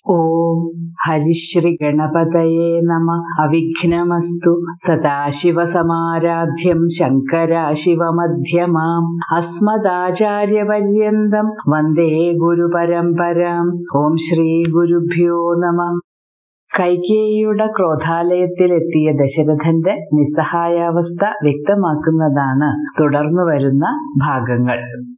ഓം ഹരിശ്രീ ഗണപതയേ നമ. അവിഘ്നമസ്തു. സദാശിവസമാരാധ്യം ശങ്കരാശിവമധ്യമാം അസ്മദാചാര്യപര്യന്തം വന്ദേ ഗുരുപരമ്പരാം. ഓം ശ്രീ ഗുരുഭ്യോ നമ. കൈകേയിയുടെ ക്രോധാലയത്തിലെത്തിയ ദശരഥന്റെ നിസ്സഹായാവസ്ഥ വ്യക്തമാക്കുന്നതാണ് തുടർന്നു വരുന്ന ഭാഗങ്ങൾ.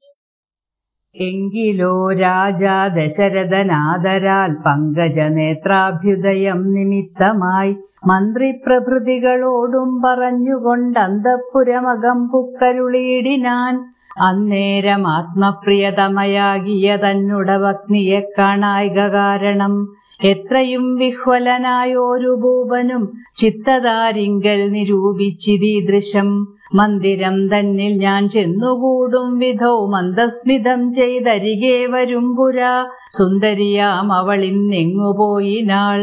എങ്കിലോ രാജാ ദശരഥനാദരാൽ പങ്കജനേത്രാഭ്യുദയം നിമിത്തമായി മന്ത്രിപ്രഭൃതികളോടും പറഞ്ഞുകൊണ്ടന്തഃപുരമകം പുക്കരുളിയിടിനാൻ. അന്നേരം ആത്മപ്രിയതമയാകിയ തന്നുടവഗ്നിയെ കാണായിക കാരണം എത്രയും വിഹ്വലനായോരു ഭൂപനും ചിത്തതാരിങ്കൽ നിരൂപിച്ചിതീദൃശം. മന്ദിരം തന്നിൽ ഞാൻ ചെന്നുകൂടും വിധോ മന്ദസ്മിതം ചെയ്തരികെ വരും പുരാ. സുന്ദരിയാം അവളിന്നെങ്ങുപോയിനാൾ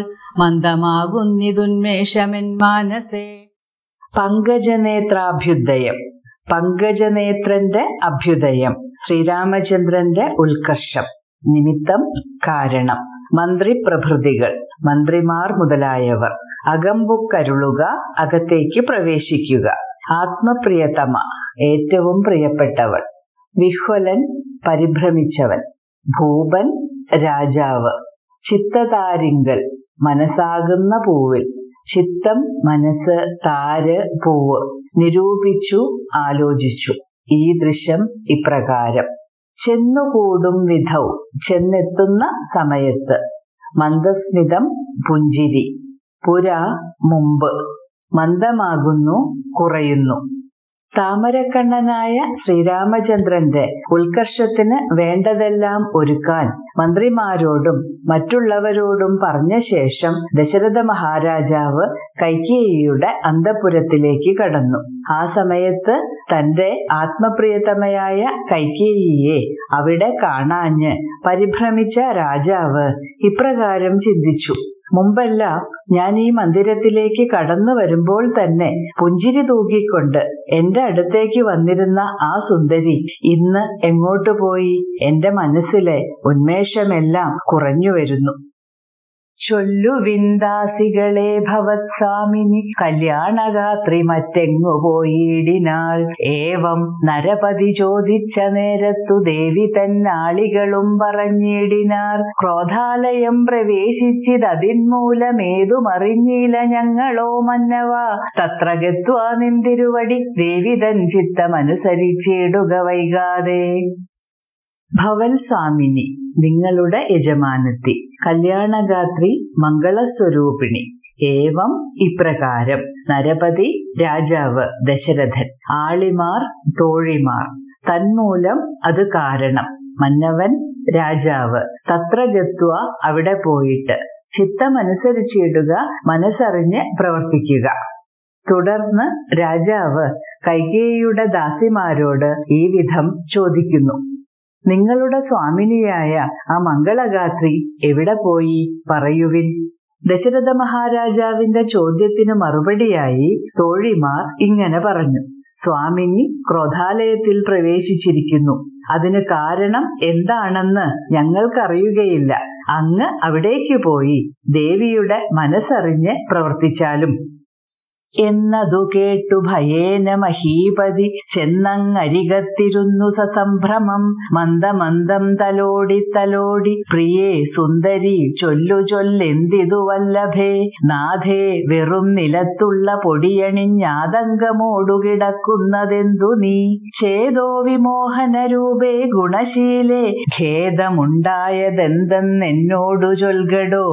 മന്ദമാകുന്നിതുന്മേഷമെൻ മാനസേ. പങ്കജനേത്രാഭ്യുദയം. പങ്കജനേത്രന്റെ അഭ്യുദയം, ശ്രീരാമചന്ദ്രന്റെ ഉത്കർഷം. നിമിത്തം, കാരണം. മന്ത്രിപ്രഭൃതികൾ, മന്ത്രിമാർ മുതലായവർ. അകമ്പുക്കരുളുക, അകത്തേക്ക് പ്രവേശിക്കുക. ആത്മപ്രിയതമ, ഏറ്റവും പ്രിയപ്പെട്ടവൾ. വിഹ്വലൻ, പരിഭ്രമിച്ചവൻ. ഭൂപൻ, രാജാവ്. ചിത്തതാരിങ്കൽ, മനസ്സാകുന്ന പൂവിൽ. ചിത്തം, മനസ്സ്. താര്, പൂവ്. നിരൂപിച്ചു, ആലോചിച്ചു. ഈ ദൃശ്യം ഇപ്രകാരം. ചെന്നുകൂടും വിധൗ, ചെന്നെത്തുന്ന സമയത്ത്. മന്ദസ്മിതം, പുഞ്ചിരി. പുരാ, മുമ്പ്. മന്ദമാകുന്നു, കുറയുന്നു. താമരക്കണ്ണനായ ശ്രീരാമചന്ദ്രന്റെ ഉത്കർഷത്തിന് വേണ്ടതെല്ലാം ഒരുക്കാൻ മന്ത്രിമാരോടും മറ്റുള്ളവരോടും പറഞ്ഞ ശേഷം ദശരഥ മഹാരാജാവ് കൈകേയിയുടെ അന്തഃപുരത്തിലേക്ക് കടന്നു. ആ സമയത്ത് തന്റെ ആത്മപ്രിയതമയായ കൈകേയിയെ അവിടെ കാണാഞ്ഞ് പരിഭ്രമിച്ച രാജാവ് ഇപ്രകാരം ചിന്തിച്ചു. മുമ്പെല്ലാം ഞാൻ ഈ മന്ദിരത്തിലേക്ക് കടന്നു വരുമ്പോൾ തന്നെ പുഞ്ചിരി തൂക്കിക്കൊണ്ട് എന്റെ അടുത്തേക്ക് വന്നിരുന്ന ആ സുന്ദരി ഇന്ന് എങ്ങോട്ട് പോയി? എന്റെ മനസ്സിലെ ഉന്മേഷമെല്ലാം കുറഞ്ഞു വരുന്നു. ചൊല്ലുവിന്ദാസികളെ ഭവത്സാമിനി കല്യാണഗാത്രി മറ്റെങ്ങു പോയിടിനാൾ. ഏവം നരപതി ചോദിച്ച നേരത്തു ദേവി തന്നാളികളും പറഞ്ഞിടിനാർ. ക്രോധാലയം പ്രവേശിച്ചിതതിന്മൂലമേതുമറിഞ്ഞില്ല ഞങ്ങളോ മന്നവ. തത്ര ഗത്വാ നിന്തിരുവടി ദേവി തൻ ചിത്തമനുസരിച്ചിടുക വൈകാതെ. ഭവൽ സ്വാമിനി, നിങ്ങളുടെ യജമാനത്തി. കല്യാണഗാത്രി, മംഗളസ്വരൂപിണി. ഏവം, ഇപ്രകാരം. നരപതി, രാജാവ് ദശരഥൻ. ആളിമാർ, തോഴിമാർ. തന്മൂലം, അത് കാരണം. മന്നവൻ, രാജാവ്. തത്ര ഗത്വ, അവിടെ പോയിട്ട്. ചിത്തമനുസരിച്ചിടുക, മനസ്സറിഞ്ഞ് പ്രവർത്തിക്കുക. തുടർന്ന് രാജാവ് കൈകേയിയുടെ ദാസിമാരോട് ഈ വിധം ചോദിക്കുന്നു. നിങ്ങളുടെ സ്വാമിനിയായ ആ മംഗളഗാത്രി എവിടെ പോയി? പറയുവിൻ. ദശരഥ മഹാരാജാവിന്റെ ചോദ്യത്തിനു മറുപടിയായി തോഴിമാർ ഇങ്ങനെ പറഞ്ഞു. സ്വാമിനി ക്രോധാലയത്തിൽ പ്രവേശിച്ചിരിക്കുന്നു. അതിന് കാരണം എന്താണെന്ന് ഞങ്ങൾക്കറിയുകയില്ല. അങ്ങ് അവിടേക്ക് പോയി ദേവിയുടെ മനസ്സറിഞ്ഞ് പ്രവർത്തിച്ചാലും. എന്നതു കേട്ടു ഭയേന മഹീപതി ചെന്നങ്ങരികത്തിരുന്നു സസംഭ്രമം. മന്ദമന്ദം തലോടി തലോടി പ്രിയേ സുന്ദരി ചൊല്ലുചൊല്ലെന്തിതു വല്ലഭേ. നാഥേ, വെറും നിലത്തുള്ള പൊടിയണിഞ്ഞാതങ്കമോടുകിടക്കുന്നതെന്തു നീ? ചേതോ വിമോഹനരൂപേ ഗുണശീലേ ഖേദമുണ്ടായതെന്തെന്നോടു ചൊൽകടോ.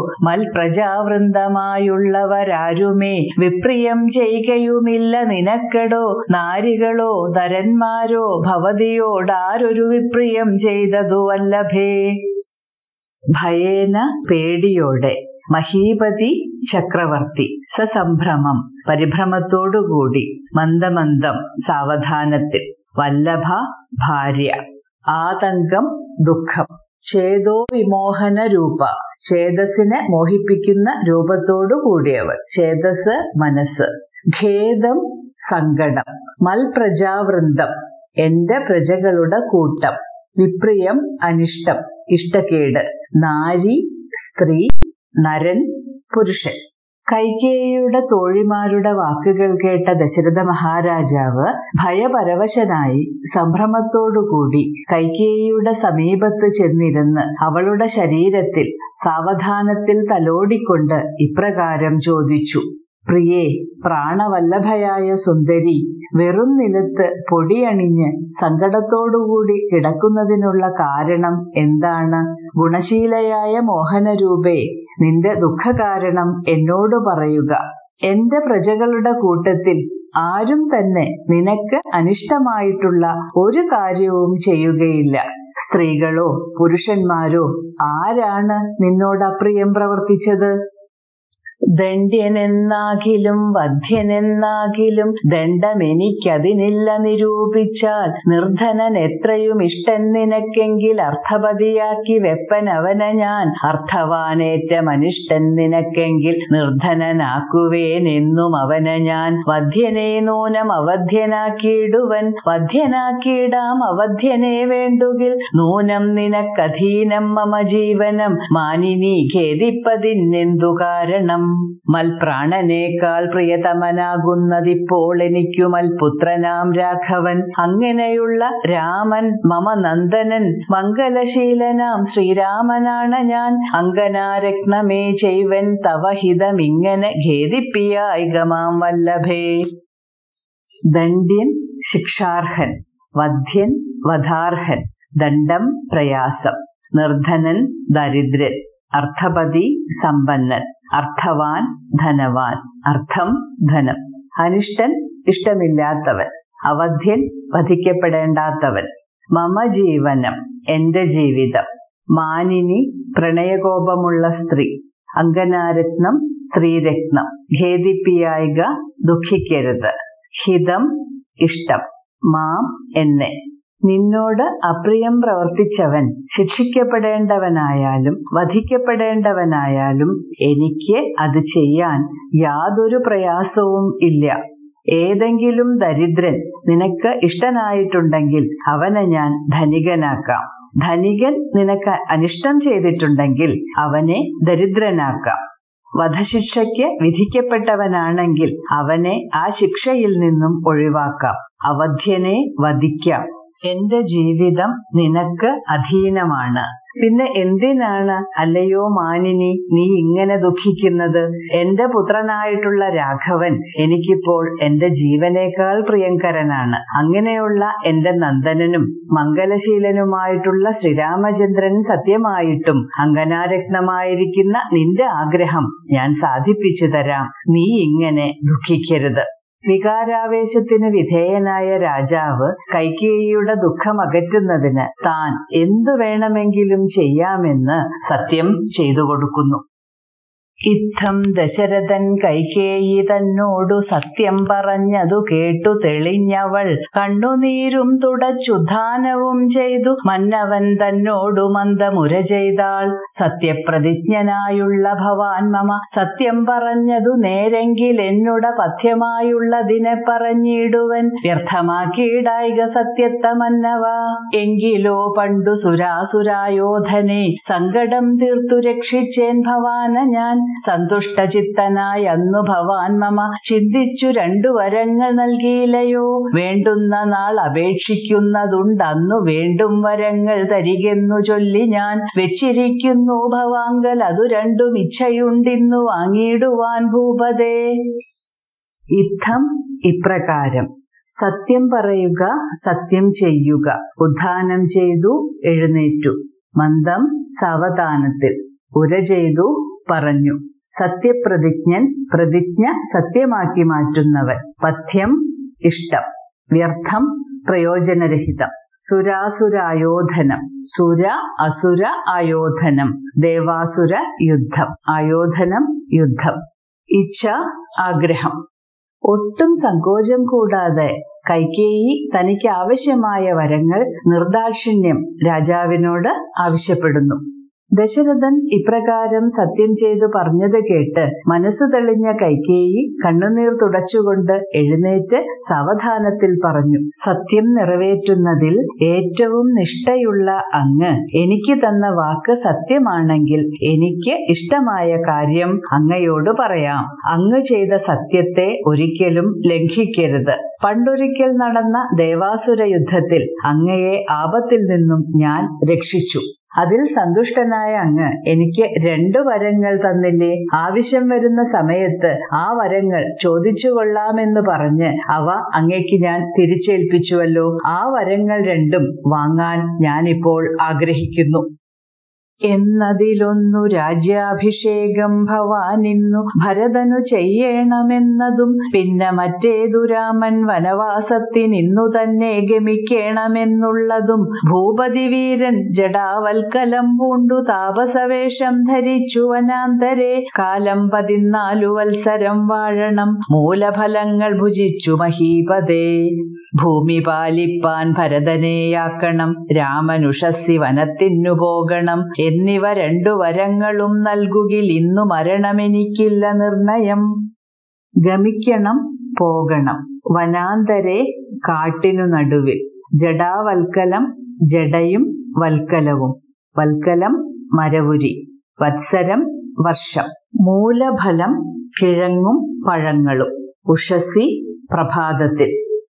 മൽപ്രജാവൃന്ദമായുള്ളവരാരുമേ വിപ്രിയം ചെയ്യുകയുമില്ല നിനക്കടോ. നാരികളോ നരന്മാരോ ഭവതിയോടാരൊരു വിപ്രിയം ചെയ്തതു വല്ലഭേ. ഭയേന, പേടിയോടെ. മഹീപതി, ചക്രവർത്തി. സസംഭ്രമം, പരിഭ്രമത്തോടുകൂടി. മന്ദമന്ദം, സാവധാനത്തിൽ. വല്ലഭ, ഭാര്യ. ആതങ്കം, ദുഃഖം. ചേതോ വിമോഹന രൂപ, ചേതസിനെ മോഹിപ്പിക്കുന്ന രൂപത്തോടു കൂടിയവൾ. ചേതസ്, മനസ്സ്. ഖേദം, സങ്കടം. മൽപ്രജാവൃന്ദം, എന്റെ പ്രജകളുടെ കൂട്ടം. വിപ്രിയം, അനിഷ്ടം, ഇഷ്ടക്കേട്. നാരി, സ്ത്രീ, നരൻ, പുരുഷൻ. കൈകേയിയുടെ തോഴിമാരുടെ വാക്കുകൾ കേട്ട ദശരഥ മഹാരാജാവ് ഭയപരവശനായി സംഭ്രമത്തോടുകൂടി കൈകേയിയുടെ സമീപത്ത് ചെന്നിരുന്ന് അവളുടെ ശരീരത്തിൽ സാവധാനത്തിൽ തലോടിക്കൊണ്ട് ഇപ്രകാരം ചോദിച്ചു: പ്രിയേ, പ്രാണവല്ലഭയായ സുന്ദരി, വെറും നിലത്ത് പൊടിയണിഞ്ഞ് സങ്കടത്തോടുകൂടി കിടക്കുന്നതിനുള്ള കാരണം എന്താണ്? ഗുണശീലയായ മോഹനരൂപേ, നിന്റെ ദുഃഖകാരണം എന്നോട് പറയുക. എന്റെ പ്രജകളുടെ കൂട്ടത്തിൽ ആരും തന്നെ നിനക്ക് അനിഷ്ടമായിട്ടുള്ള ഒരു കാര്യവും ചെയ്യുകയില്ല. സ്ത്രീകളോ പുരുഷന്മാരോ ആരാണ് നിന്നോട് അപ്രിയം പ്രവർത്തിച്ചത്? ദണ്ഡ്യനെന്നാകിലും വധ്യനെന്നാകിലും ദണ്ഡമെനിക്കതിനില്ല നിരൂപിച്ചാൽ, നിർധനൻ എത്രയും ഇഷ്ടൻ നിനക്കെങ്കിൽ അർത്ഥപതിയാക്കി വെപ്പനവനെ ഞാൻ, അർത്ഥവാനേറ്റമനിഷ്ടൻ നിനക്കെങ്കിൽ നിർധനനാക്കുവേനെന്നും അവനെ ഞാൻ. വധ്യനെ നൂനം അവധ്യനാക്കിയിടുവൻ, വധ്യനാക്കിയിടാം അവധ്യനെ വേണ്ടുകിൽ, നൂനം നിനക്കധീനം മമ ജീവനം, മാനിനി ഖേദിപ്പതിനെന്തു കാരണം? മൽപ്രാണനേക്കാൾ പ്രിയതമനാകുന്നതിപ്പോൾ എനിക്കു മൽപുത്രനാം രാഘവൻ. അങ്ങനെയുള്ള രാമൻ മമ നന്ദനൻ, മംഗലശീലനാം ശ്രീരാമനാണ് ഞാൻ. അങ്കനാരത്നമേ ചെയ്വൻ തവഹിതമിങ്ങനെ ഖേദിപ്പിയായികമാം വല്ലഭേ. ദണ്ഡ്യൻ ശിക്ഷാർഹൻ, വധ്യൻ വധാർഹൻ, ദണ്ഡം പ്രയാസം, നിർധനൻ ദരിദ്രൻ, അർത്ഥപതി സമ്പന്നൻ, അർത്ഥവാൻ ധനവാൻ, അർത്ഥം ധനം, അനിഷ്ടൻ ഇഷ്ടമില്ലാത്തവൻ, അവധ്യൻ വധിക്കപ്പെടേണ്ടാത്തവൻ, മമ ജീവനം എന്റെ ജീവിതം, മാനിനി പ്രണയകോപമുള്ള സ്ത്രീ, അങ്കനാരത്നം സ്ത്രീരത്നം, ഖേദിപ്പിയായിക ദുഃഖിക്കരുത്, ഹിതം ഇഷ്ടം, മാം എന്നെ. നിന്നോട് അപ്രിയം പ്രവർത്തിച്ചവൻ ശിക്ഷിക്കപ്പെടേണ്ടവനായാലും വധിക്കപ്പെടേണ്ടവനായാലും എനിക്ക് അത് ചെയ്യാൻ യാതൊരു പ്രയാസവും ഇല്ല. ഏതെങ്കിലും ദരിദ്രൻ നിനക്ക് ഇഷ്ടനായിട്ടുണ്ടെങ്കിൽ അവനെ ഞാൻ ധനികനാക്കാം. ധനികൻ നിനക്ക് അനിഷ്ടം ചെയ്തിട്ടുണ്ടെങ്കിൽ അവനെ ദരിദ്രനാക്കാം. വധശിക്ഷയ്ക്ക് വിധിക്കപ്പെട്ടവനാണെങ്കിൽ അവനെ ആ ശിക്ഷയിൽ നിന്നും ഒഴിവാക്കാം. അവധ്യനെ വധിക്കാം. എന്റെ ജീവിതം നിനക്ക് അധീനമാണ്. പിന്നെ എന്തിനാണ് അല്ലയോ മാനിനി നീ ഇങ്ങനെ ദുഃഖിക്കുന്നത്? എന്റെ പുത്രനായിട്ടുള്ള രാഘവൻ എനിക്കിപ്പോൾ എന്റെ ജീവനേക്കാൾ പ്രിയങ്കരനാണ്. അങ്ങനെയുള്ള എന്റെ നന്ദനനും മംഗലശീലനുമായിട്ടുള്ള ശ്രീരാമചന്ദ്രൻ സത്യമായിട്ടും അങ്കനാരത്നമായിരിക്കുന്ന നിന്റെ ആഗ്രഹം ഞാൻ സാധിപ്പിച്ചു തരാം. നീ ഇങ്ങനെ ദുഃഖിക്കരുത്. വികാരാവേശത്തിന് വിധേയനായ രാജാവ് കൈകേയിയുടെ ദുഃഖം അകറ്റുന്നതിന് താൻ എന്തു വേണമെങ്കിലും ചെയ്യാമെന്ന് സത്യം ചെയ്തു കൊടുക്കുന്നു. ഇത്തം ദശരഥൻ കൈകേയി തന്നോടു സത്യം പറഞ്ഞതു കേട്ടു തെളിഞ്ഞവൾ കണ്ണുനീരും തുടച്ചുദ്ധാനവും ചെയ്തു മന്നവൻ തന്നോടു മന്ദമുര ചെയ്താൾ. സത്യപ്രതിജ്ഞനായുള്ള ഭവാൻ മമ സത്യം പറഞ്ഞതു നേരെങ്കിൽ എന്നുട പഥ്യമായുള്ളതിനെ പറഞ്ഞിടുവൻ വ്യർത്ഥമാക്കിയിടായിക സത്യത്തെ മന്നവ. എങ്കിലോ പണ്ടു സുരാസുരായോധനെ സങ്കടം തീർത്തു രക്ഷിച്ചേൻ ഭവാന ഞാൻ. സന്തുഷ്ടചിത്തനായി അന്നു ഭവാൻ മമ ചിന്തിച്ചു 2 വരങ്ങൾ നൽകിയില്ലയോ. വേണ്ടുന്ന നാൾ അപേക്ഷിക്കുന്നതുണ്ടന്നു വേണ്ടും വരങ്ങൾ തരികെന്നു ചൊല്ലി ഞാൻ വെച്ചിരിക്കുന്നു ഭവാങ്കൽ അതു 2 ഇച്ഛയുണ്ടിന്നു വാങ്ങിയിടുവാൻ ഭൂപതേ. ഇത്തം ഇപ്രകാരം സത്യം പറയുക, സത്യം ചെയ്യുക. ഉദ്ധാനം ചെയ്തു എഴുന്നേറ്റു. മന്ദം സാവധാനത്തിൽ. ഉര ചെയ്തു പറഞ്ഞു. സത്യപ്രതിജ്ഞൻ പ്രതിജ്ഞ സത്യമാക്കി മാറ്റുന്നവൻ. പഥ്യം ഇഷ്ടം. വ്യർത്ഥം പ്രയോജനരഹിതം. സുരാസുരായോധനം. സുര അസുര ആയോധനം. ദേവാസുര യുദ്ധം. ആയോധനം യുദ്ധം. ഇച്ഛ ആഗ്രഹം. ഒട്ടും സങ്കോചം കൂടാതെ കൈകേയി തനിക്ക് ആവശ്യമായ വരങ്ങൾ നിർദാക്ഷിണ്യം രാജാവിനോട് ആവശ്യപ്പെടുന്നു. ദശരഥൻ ഇപ്രകാരം സത്യം ചെയ്തു പറഞ്ഞത് കേട്ട് മനസ്സ് തെളിഞ്ഞ കൈകേയി കണ്ണുനീർ തുടച്ചുകൊണ്ട് എഴുന്നേറ്റ് സാവധാനത്തിൽ പറഞ്ഞു, സത്യം നിറവേറ്റുന്നതിൽ ഏറ്റവും നിഷ്ഠയുള്ള അങ്ങ് എനിക്ക് തന്ന വാക്ക് സത്യമാണെങ്കിൽ എനിക്ക് ഇഷ്ടമായ കാര്യം അങ്ങയോട് പറയാം. അങ്ങ് ചെയ്ത സത്യത്തെ ഒരിക്കലും ലംഘിക്കരുത്. പണ്ടൊരിക്കൽ നടന്ന ദേവാസുര യുദ്ധത്തിൽ അങ്ങയെ ആപത്തിൽ നിന്നും ഞാൻ രക്ഷിച്ചു. അതിൽ സന്തുഷ്ടനായ അങ്ങ് എനിക്ക് 2 വരങ്ങൾ തന്നില്ലേ? ആവശ്യം വരുന്ന സമയത്ത് ആ വരങ്ങൾ ചോദിച്ചു കൊള്ളാമെന്ന് പറഞ്ഞ് അവ അങ്ങേക്ക് ഞാൻ തിരിച്ചേൽപ്പിച്ചുവല്ലോ. ആ വരങ്ങൾ 2 വാങ്ങാൻ ഞാനിപ്പോൾ ആഗ്രഹിക്കുന്നു. എന്നതിലൊന്നു രാജ്യാഭിഷേകം ഭവാനിന്നു ഭരതനു ചെയ്യണമെന്നതും പിന്നെ മറ്റേതു രാമൻ വനവാസത്തിനിന്നു തന്നെ ഗമിക്കണമെന്നുള്ളതും ഭൂപതി വീരൻ ജടാവൽക്കലം പൂണ്ടു താപസവേഷം ധരിച്ചു വനാന്തരെ കാലം 14 വത്സരം വാഴണം മൂലഫലങ്ങൾ ഭുജിച്ചു മഹീപതേ. ഭൂമി പാലിപ്പാൻ ഭരതനെയാക്കണം രാമനുഷസ്സി വനത്തിനു പോകണം എന്നിവ 2 വരങ്ങളും നൽകുകിൽ ഇന്നു മരണമെനിക്കില്ല നിർണയം. ഗമിക്കണം, പോകണം. വനാന്തരെ, കാട്ടിനു നടുവിൽ. ജടാവൽക്കലം, ജടയും വൽക്കലവും. വൽക്കലം മരവുരി, വത്സരം വർഷം. മൂലഫലം കിഴങ്ങും പഴങ്ങളും. ഉഷസ്സി പ്രഭാതത്തിൽ.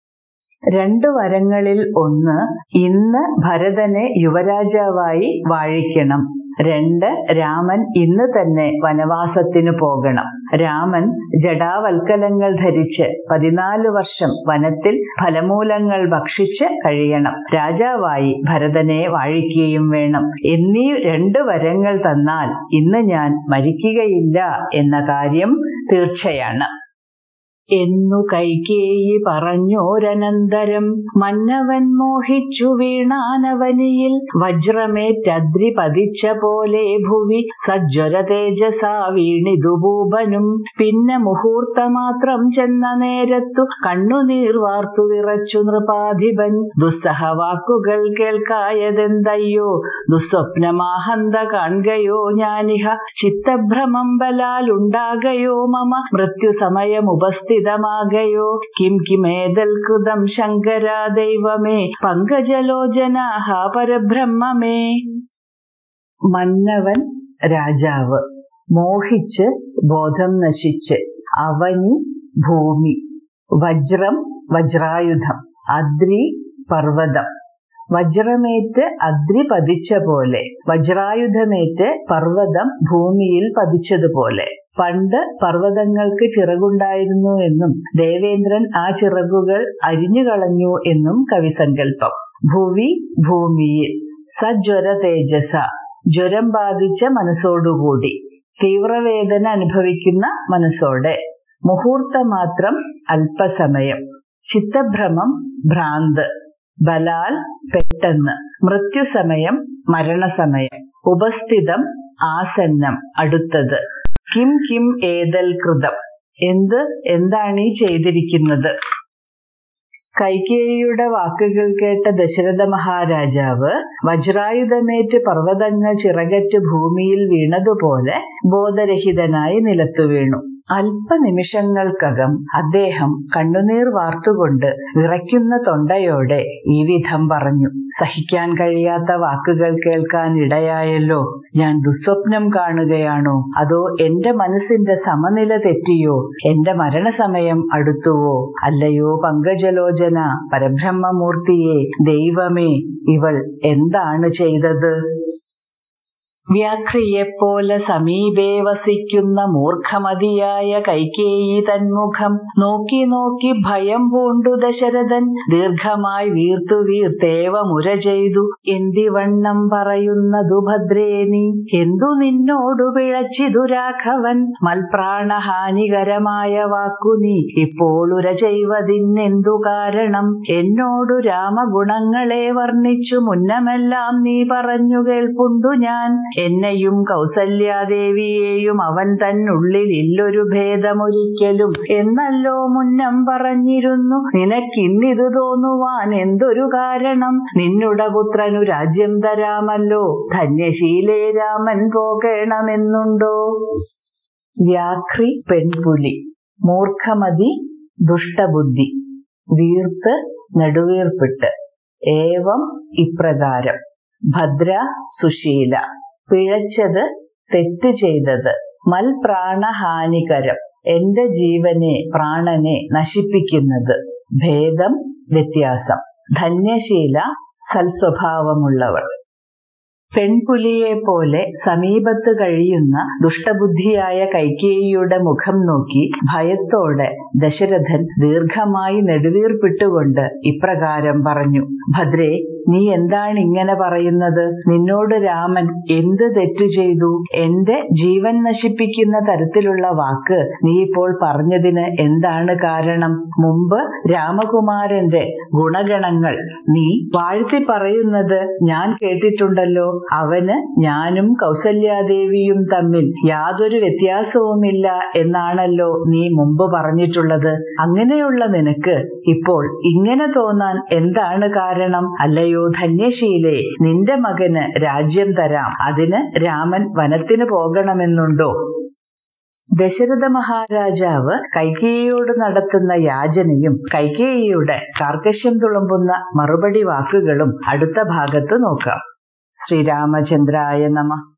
2 വരങ്ങളിൽ ഒന്ന് ഇന്ന് ഭരതനെ യുവരാജാവായി വാഴിക്കണം. 2 രാമൻ ഇന്ന് തന്നെ വനവാസത്തിനു പോകണം. രാമൻ ജടാവൽക്കലങ്ങൾ ധരിച്ച് 14 വർഷം വനത്തിൽ ഫലമൂലങ്ങൾ ഭക്ഷിച്ച് കഴിയണം. രാജാവായി ഭരതനെ വാഴിക്കുകയും വേണം. എന്നീ 2 വരങ്ങൾ തന്നാൽ ഇന്ന് ഞാൻ മരിക്കുകയില്ല എന്ന കാര്യം തീർച്ചയാണ് എന്നു കൈകേയി പറഞ്ഞോരനന്തരം മന്നവൻ മോഹിച്ചു വീണാനവനിയിൽ വജ്രമേറ്റദ്രി പതിച്ച പോലെ ഭുവി സജ്വര തേജസാ വീണിതു ഭൂപനും. പിന്നെ മുഹൂർത്തമാത്രം ചെന്ന നേരത്തു കണ്ണുനീർ വാർത്തു വിറച്ചു നൃപാധിപൻ. ദുസ്സഹവാക്കുകൾ കേൾക്കായതെന്തയ്യോ ദുസ്വപ്നമാഹന്ത കാൺകയോ ഞാനിഹ ചിത്തഭ്രമം ബലാലുണ്ടാകയോ മമ മൃത്യുസമയമുപസ്ഥിതമാകയോ കിം കിമേതൽ കൃതം ശങ്കരാ ദൈവമേ പങ്കജലോചനാഹ പരബ്രഹ്മമേ. മന്നവൻ രാജാവ്, മോഹിച്ച് ബോധം നശിച്ച്, അവനി ഭൂമി, വജ്രം വജ്രായുധം, അദ്രി പർവ്വതം. വജ്രമേറ്റ് അദ്രി പതിച്ച പോലെ, വജ്രായുധമേറ്റ് പർവ്വതം ഭൂമിയിൽ പതിച്ചതുപോലെ. പണ്ട് പർവ്വതങ്ങൾക്ക് ചിറകുണ്ടായിരുന്നു എന്നും ദേവേന്ദ്രൻ ആ ചിറകുകൾ അരിഞ്ഞുകളഞ്ഞു എന്നും കവിസങ്കല്പം. ഭുവി ഭൂമിയിൽ, സജ്വര തേജസ ജ്വരം ബാധിച്ച മനസ്സോടുകൂടി, തീവ്രവേദന അനുഭവിക്കുന്ന മനസ്സോടെ. മുഹൂർത്തമാത്രം അല്പസമയം, ചിത്തഭ്രമം ഭ്രാന്ത്, ബലാൽ പെട്ടെന്ന്, മൃത്യുസമയം മരണസമയം, ഉപസ്ഥിതം ആസന്നം അടുത്തത്. കിം കിം ഏതൽ കൃതം എന്താണീ ചെയ്തിരിക്കുന്നത്? കൈകേയിയുടെ വാക്കുകൾ കേട്ട ദശരഥ മഹാരാജാവ് വജ്രായുധമേറ്റ് പർവ്വതങ്ങൾ ചിറകറ്റ് ഭൂമിയിൽ വീണതുപോലെ ബോധരഹിതനായി നിലത്തു വീണു. അല്പനിമിഷങ്ങൾക്കകം അദ്ദേഹം കണ്ണുനീർ വാർത്തുകൊണ്ട് വിറയ്ക്കുന്ന തൊണ്ടയോടെ ഈ വിധം പറഞ്ഞു: സഹിക്കാൻ കഴിയാത്ത വാക്കുകൾ കേൾക്കാൻ ഇടയായല്ലോ. ഞാൻ ദുസ്വപ്നം കാണുകയാണോ? അതോ എന്റെ മനസ്സിന്റെ സമനില തെറ്റിയോ? എന്റെ മരണസമയം അടുത്തുവോ? അല്ലയോ പങ്കജലോചന, പരബ്രഹ്മമൂർത്തിയെ, ദൈവമേ, ഇവൾ എന്താണ് ചെയ്തത്? വ്യാഘ്രിയെപ്പോലെ സമീപേ വസിക്കുന്ന മൂർഖമതിയായ കൈകേയി തന്മുഖം നോക്കി നോക്കി ഭയം പൂണ്ടു ദശരഥൻ ദീർഘമായി വീർത്തേവ മുര ചെയ്തു: എന്തിവണ്ണം പറയുന്നതു ഭദ്രേ നീ? എന്തു നിന്നോടു പിഴച്ചിതു രാഘവൻ? മൽപ്രാണഹാനികരമായ വാക്കു നീ ഇപ്പോൾ ഉര ചെയ്വതിനെന്തു കാരണം? എന്നോടു രാമഗുണങ്ങളെ വർണ്ണിച്ചു മുന്നമെല്ലാം നീ പറഞ്ഞു കേൾപ്പുണ്ടു ഞാൻ. എന്നെയും കൗസല്യാദേവിയെയും അവൻ തന്നുള്ളിൽ ഇല്ലൊരു ഭേദമൊരിക്കലും എന്നല്ലോ മുന്നം പറഞ്ഞിരുന്നു. നിനക്കിന്നിതു തോന്നുവാൻ എന്തൊരു കാരണം? നിന്നുടെ പുത്രനു രാജ്യം തരാമല്ലോ, ധന്യശീലേ രാമൻ പോകണമെന്നുണ്ടോ? വ്യാഘ്രി പെൺപുലി, മൂർഖമതി ദുഷ്ടബുദ്ധി, വീർത്ത് നെടുവീർപ്പിട്ട്, ഏവം ഇപ്രകാരം, ഭദ്ര സുശീല, പിഴച്ചത് തെറ്റ് ചെയ്തത്, മൽപ്രാണഹാനികരം, എന്റെ ജീവനെ പ്രാണനെ നശിപ്പിക്കുന്നത്, ഭേദം വ്യത്യാസം, ധന്യശീല സൽസ്വഭാവമുള്ളവൾ. പെൺപുലിയെ പോലെ സമീപത്ത് കഴിയുന്ന ദുഷ്ടബുദ്ധിയായ കൈകേയിയുടെ മുഖം നോക്കി ഭയത്തോടെ ദശരഥൻ ദീർഘമായി നെടുവീർപ്പിട്ടുകൊണ്ട് ഇപ്രകാരം പറഞ്ഞു. ഭദ്രേ, നീ എന്താണ് ഇങ്ങനെ പറയുന്നത്? നിന്നോട് രാമൻ എന്ത് തെറ്റു ചെയ്തു? എന്റെ ജീവൻ നശിപ്പിക്കുന്ന തരത്തിലുള്ള വാക്ക് നീ ഇപ്പോൾ പറഞ്ഞതിന് എന്താണ് കാരണം? മുമ്പ് രാമകുമാരന്റെ ഗുണഗണങ്ങൾ നീ വാഴ്ത്തി പറയുന്നത് ഞാൻ കേട്ടിട്ടുണ്ടല്ലോ. അവന് ഞാനും കൗസല്യാദേവിയും തമ്മിൽ യാതൊരു വ്യത്യാസവുമില്ല എന്നാണല്ലോ നീ മുമ്പ് പറഞ്ഞിട്ടുള്ളത്. അങ്ങനെയുള്ള നിനക്ക് ഇപ്പോൾ ഇങ്ങനെ തോന്നാൻ എന്താണ് കാരണം? അല്ലയോ ധന്യശീലേ, നിന്റെ മകന് രാജ്യം തരാം, അതിന് രാമൻ വനത്തിന് പോകണമെന്നുണ്ടോ? ദശരഥ മഹാരാജാവ് കൈകേയിയോട് നടത്തുന്ന യാചനയും കൈകേയിയുടെ കാർക്കശ്യം തുളുമ്പുന്ന മറുപടി വാക്കുകളും അടുത്ത ഭാഗത്ത് നോക്കാം. ശ്രീരാമചന്ദ്രായ നമഃ.